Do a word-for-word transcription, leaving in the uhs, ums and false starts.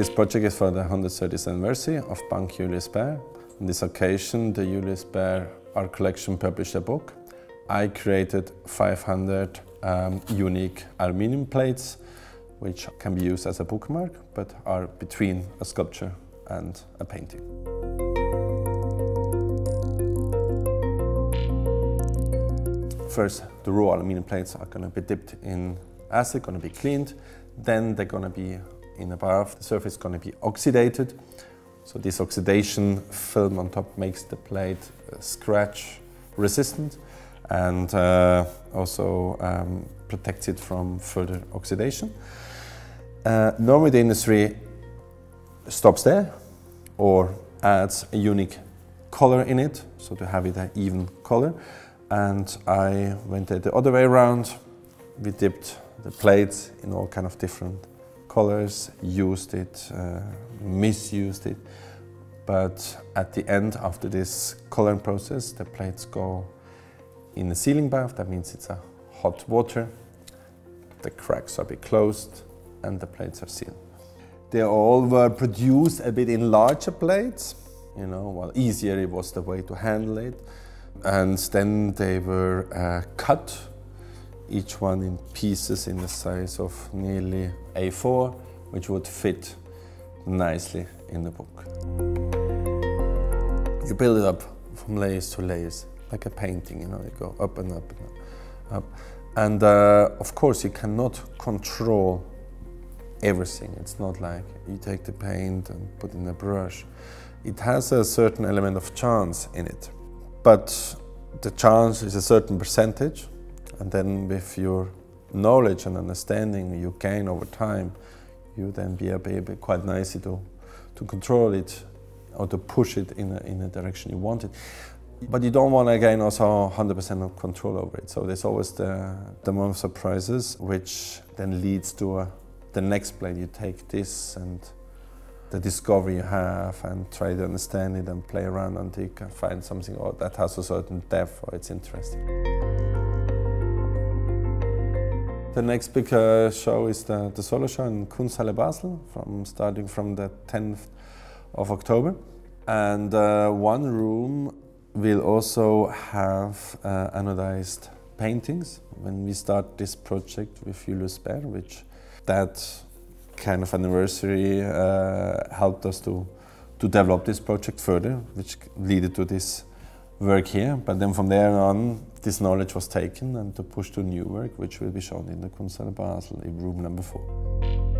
This project is for the one hundred thirtieth anniversary of Bank Julius Bär. On this occasion, the Julius Bär art collection published a book. I created five hundred um, unique aluminium plates, which can be used as a bookmark, but are between a sculpture and a painting. First, the raw aluminium plates are going to be dipped in acid, going to be cleaned. Then they're going to be in a bath. The surface is going to be oxidated. So this oxidation film on top makes the plate uh, scratch resistant and uh, also um, protects it from further oxidation. Uh, normally the industry stops there or adds a unique color in it, so to have it an even color. And I went the other way around. We dipped the plates in all kind of different colors, used it, uh, misused it. But at the end, after this coloring process, the plates go in a sealing bath. That means it's a hot water. The cracks are a bit closed and the plates are sealed. They all were produced a bit in larger plates, you know, well, easier it was the way to handle it. And then they were uh, cut, each one in pieces in the size of nearly A four, which would fit nicely in the book. You build it up from layers to layers, like a painting, you know, you go up and up and up. And uh, of course you cannot control everything. It's not like you take the paint and put in a brush. It has a certain element of chance in it. But the chance is a certain percentage, and then with your knowledge and understanding you gain over time, you then be able quite nicely to, to control it or to push it in a, in a direction you want it. But you don't want to gain also one hundred percent of control over it. So there's always the, the moment of surprises, which then leads to a, the next plate. You take this and the discovery you have and try to understand it and play around until you can find something oh, that has a certain depth or it's interesting. The next big uh, show is the, the solo show in Kunsthalle Basel, from, starting from the tenth of October. And uh, one room will also have uh, anodized paintings. When we start this project with Julius Bär, which that kind of anniversary uh, helped us to, to develop this project further, which led to this work here. But then from there on, this knowledge was taken and to push to new work, which will be shown in the Kunsthalle Basel in room number four.